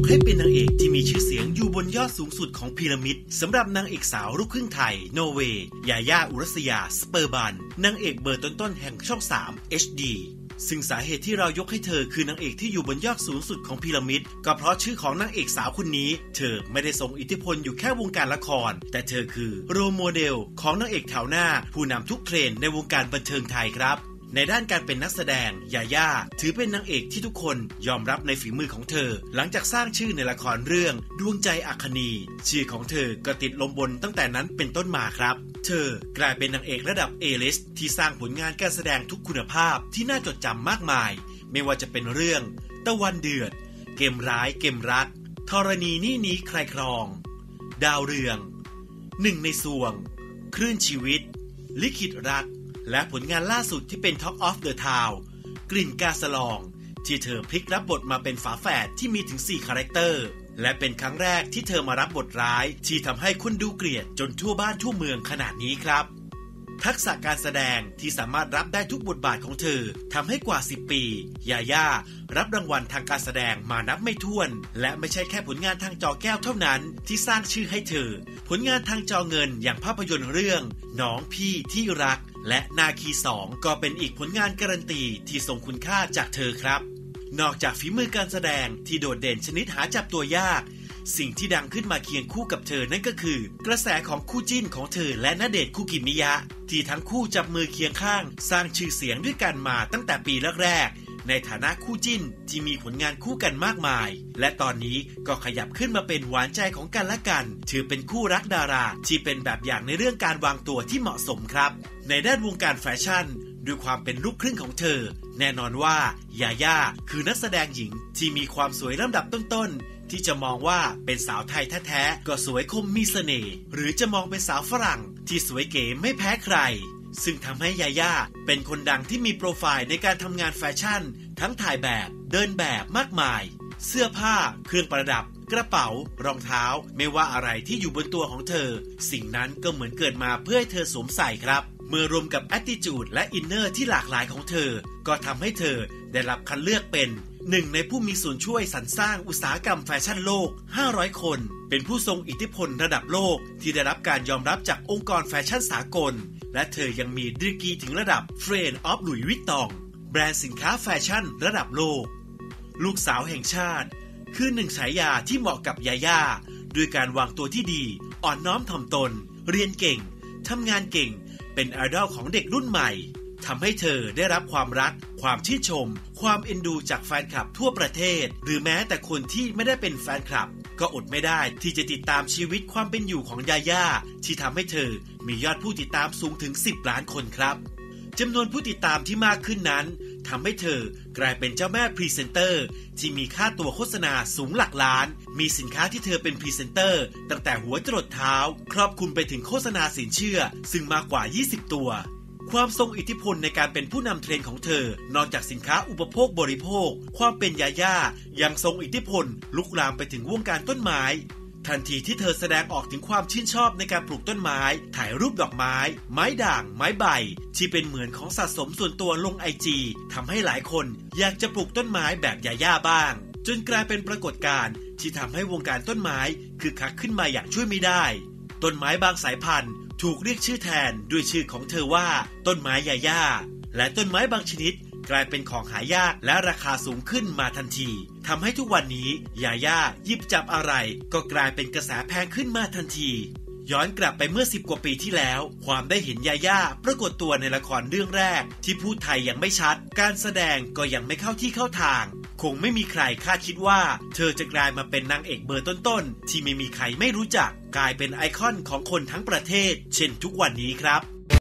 กให้เป็นนางเอกที่มีชื่อเสียงอยู่บนยอดสูงสุดของพีระมิดสำหรับนางเอกสาวลูกครึ่งไทยนอร์เวย์ยาย่าอุรัสยาสเปอร์บันนางเอกเบอร์ต้นๆแห่งช่อง3 HD ซึ่งสาเหตุที่เรายกให้เธอคือนางเอกที่อยู่บนยอดสูงสุดของพีระมิดก็เพราะชื่อของนางเอกสาวคนนี้เธอไม่ได้ทรงอิทธิพลอยู่แค่วงการละครแต่เธอคือโรลโมเดลของนางเอกแถวหน้าผู้นำทุกเทรนด์ในวงการบันเทิงไทยครับในด้านการเป็นนักแสดงยาย่าถือเป็นนางเอกที่ทุกคนยอมรับในฝีมือของเธอหลังจากสร้างชื่อในละครเรื่องดวงใจอัคนีชื่อของเธอก็ติดลมบนตั้งแต่นั้นเป็นต้นมาครับเธอกลายเป็นนางเอกระดับ A-list ที่สร้างผลงานการแสดงทุกคุณภาพที่น่าจดจำมากมายไม่ว่าจะเป็นเรื่องตะวันเดือดเกมร้ายเกมรักธรณีนี่นี้ใครครองดาวเรืองหนึ่งในสวงคลื่นชีวิตลิขิตรักและผลงานล่าสุดที่เป็น Talk of the Town กลิ่นกาสลองที่เธอพลิกรับบทมาเป็นฝาแฝดที่มีถึง4คาแรคเตอร์และเป็นครั้งแรกที่เธอมารับบทร้ายที่ทำให้คนดูเกลียดจนทั่วบ้านทั่วเมืองขนาดนี้ครับทักษะการแสดงที่สามารถรับได้ทุกบทบาทของเธอทำให้กว่า10ปียาย่ารับรางวัลทางการแสดงมานับไม่ถ้วนและไม่ใช่แค่ผลงานทางจอแก้วเท่านั้นที่สร้างชื่อให้เธอผลงานทางจอเงินอย่างภาพยนตร์เรื่องน้องพี่ที่รักและนาคี2ก็เป็นอีกผลงานการันตีที่ทรงคุณค่าจากเธอครับนอกจากฝีมือการแสดงที่โดดเด่นชนิดหาจับตัวยากสิ่งที่ดังขึ้นมาเคียงคู่กับเธอนั่นก็คือกระแสของคู่จิ้นของเธอและณเดชน์คุกิมิยะที่ทั้งคู่จับมือเคียงข้างสร้างชื่อเสียงด้วยกันมาตั้งแต่ปีแรกๆในฐานะคู่จิ้นที่มีผลงานคู่กันมากมายและตอนนี้ก็ขยับขึ้นมาเป็นหวานใจของกันและกันถือเป็นคู่รักดาราที่เป็นแบบอย่างในเรื่องการวางตัวที่เหมาะสมครับในด้านวงการแฟชั่นด้วยความเป็นลูกครึ่งของเธอแน่นอนว่ายาย่าคือนักแสดงหญิงที่มีความสวยลำดับต้นๆที่จะมองว่าเป็นสาวไทยแท้ๆก็สวยคมมีเสน่ห์หรือจะมองเป็นสาวฝรั่งที่สวยเก๋ไม่แพ้ใครซึ่งทำให้ยาย่าเป็นคนดังที่มีโปรไฟล์ในการทำงานแฟชั่นทั้งถ่ายแบบเดินแบบมากมายเสื้อผ้าเครื่องประดับกระเป๋ารองเท้าไม่ว่าอะไรที่อยู่บนตัวของเธอสิ่งนั้นก็เหมือนเกิดมาเพื่อให้เธอสวมใส่ครับเมื่อรวมกับ attitude และ inner ที่หลากหลายของเธอก็ทำให้เธอได้รับคัดเลือกเป็นหนึ่งในผู้มีส่วนช่วยสรรสร้างอุตสาหกรรมแฟชั่นโลก500คนเป็นผู้ทรงอิทธิพลระดับโลกที่ได้รับการยอมรับจากองค์กรแฟชั่นสากลและเธอยังมีดีกรีถึงระดับ Friend of Louis Vuitton แบรนด์สินค้าแฟชั่นระดับโลกลูกสาวแห่งชาติคือหนึ่งฉายาที่เหมาะกับยาย่าด้วยการวางตัวที่ดีอ่อนน้อมถ่อมตนเรียนเก่งทำงานเก่งเป็นไอดอลของเด็กรุ่นใหม่ทำให้เธอได้รับความรักความชื่นชมความเอ็นดูจากแฟนคลับทั่วประเทศหรือแม้แต่คนที่ไม่ได้เป็นแฟนคลับก็อดไม่ได้ที่จะติดตามชีวิตความเป็นอยู่ของยาย่าที่ทำให้เธอมียอดผู้ติดตามสูงถึง10 ล้านคนครับจำนวนผู้ติดตามที่มากขึ้นนั้นทำให้เธอกลายเป็นเจ้าแม่พรีเซนเตอร์ที่มีค่าตัวโฆษณาสูงหลักล้านมีสินค้าที่เธอเป็นพรีเซนเตอร์ตั้งแต่หัวจรดเท้าครอบคลุมไปถึงโฆษณาสินเชื่อซึ่งมากกว่า20ตัวความทรงอิทธิพลในการเป็นผู้นำเทรนด์ของเธอนอกจากสินค้าอุปโภคบริโภคความเป็นยาย่ายังทรงอิทธิพลลุกลามไปถึงวงการต้นไม้ทันทีที่เธอแสดงออกถึงความชื่นชอบในการปลูกต้นไม้ถ่ายรูปดอกไม้ไม้ด่างไม้ใบที่เป็นเหมือนของสะสมส่วนตัวลง IG ทำให้หลายคนอยากจะปลูกต้นไม้แบบยาย่าบ้างจนกลายเป็นปรากฏการณ์ที่ทำให้วงการต้นไม้คึกคักขึ้นมาอย่างช่วยไม่ได้ต้นไม้บางสายพันธุ์ถูกเรียกชื่อแทนด้วยชื่อของเธอว่าต้นไม้ยาย่าและต้นไม้บางชนิดกลายเป็นของหายากและราคาสูงขึ้นมาทันทีทำให้ทุกวันนี้ยาย่าหยิบจับอะไรก็กลายเป็นกระแสแพงขึ้นมาทันทีย้อนกลับไปเมื่อ10 กว่าปีที่แล้วความได้เห็นยาย่าปรากฏตัวในละครเรื่องแรกที่พูดไทยยังไม่ชัดการแสดงก็ยังไม่เข้าที่เข้าทางคงไม่มีใครคาดคิดว่าเธอจะกลายมาเป็นนางเอกเบอร์ต้นๆที่ไม่มีใครไม่รู้จักกลายเป็นไอคอนของคนทั้งประเทศเช่นทุกวันนี้ครับ